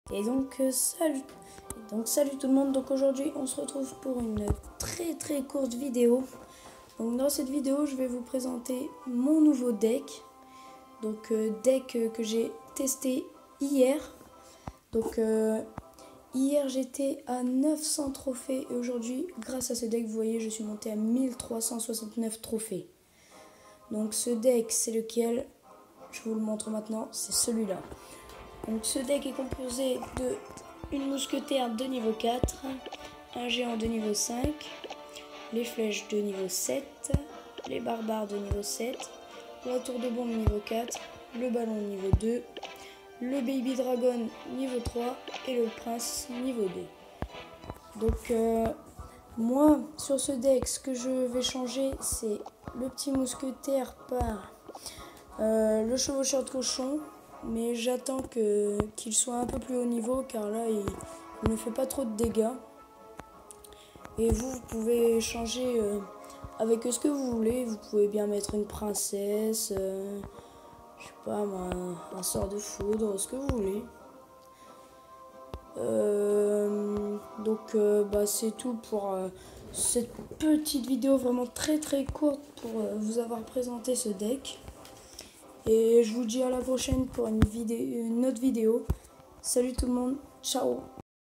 Et donc salut tout le monde. Donc aujourd'hui on se retrouve pour une très courte vidéo. Donc dans cette vidéo je vais vous présenter mon nouveau deck. Donc deck que j'ai testé hier. Donc hier j'étais à 900 trophées et aujourd'hui grâce à ce deck vous voyez je suis monté à 1369 trophées. Donc ce deck c'est lequel? Je vous le montre maintenant, c'est celui-là. Donc ce deck est composé de une mousquetaire de niveau 4, un géant de niveau 5, les flèches de niveau 7, les barbares de niveau 7, la tour de bombe niveau 4, le ballon niveau 2, le baby dragon niveau 3 et le prince niveau 2. Donc moi sur ce deck ce que je vais changer c'est le petit mousquetaire par le chevaucheur de cochon. Mais j'attends qu'il soit un peu plus haut niveau car là il ne fait pas trop de dégâts. Et vous pouvez changer avec ce que vous voulez. Vous pouvez bien mettre une princesse, je sais pas moi, un sort de foudre, ce que vous voulez. Donc c'est tout pour cette petite vidéo vraiment très courte pour vous avoir présenté ce deck. Et je vous dis à la prochaine pour une autre vidéo. Salut tout le monde, ciao.